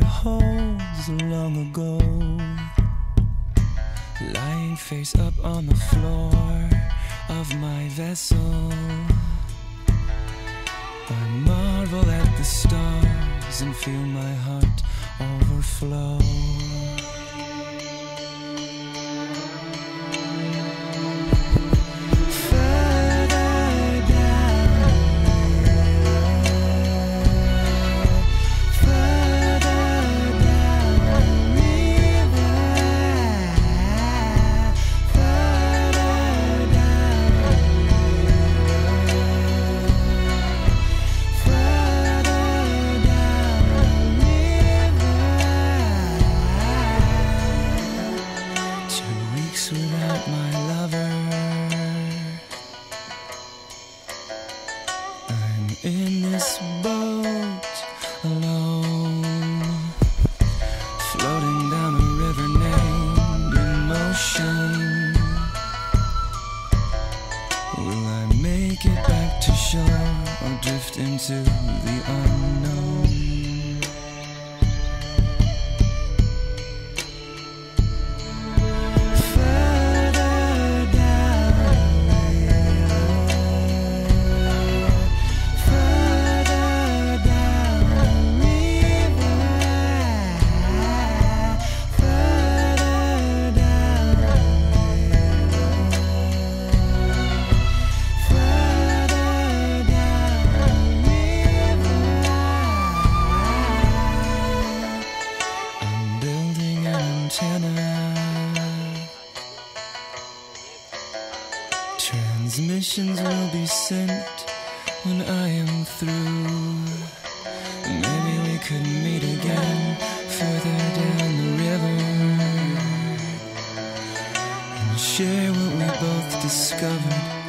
holds long ago, lying face up on the floor of my vessel. I marvel at the stars and feel my heart overflow. Without my lover, I'm in this boat alone, floating down a river named emotion. Will I make it back to shore or drift into the unknown? Transmissions will be sent when I am through. Maybe we could meet again further down the river and share what we both discovered